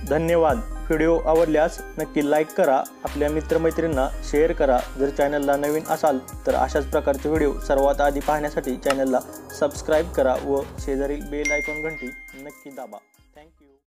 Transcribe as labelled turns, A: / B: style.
A: धन्यवाद। व्हिडिओ आवडल्यास नक्की लाईक करा, आपल्या मित्रमैत्रिणींना शेअर करा। जर चॅनलला नवीन असाल तर अशाच प्रकारचे व्हिडिओ सर्वात आधी पाहण्यासाठी चॅनलला सबस्क्राईब करा व शेजारील बेल आयकॉन घंटी नक्की दाबा।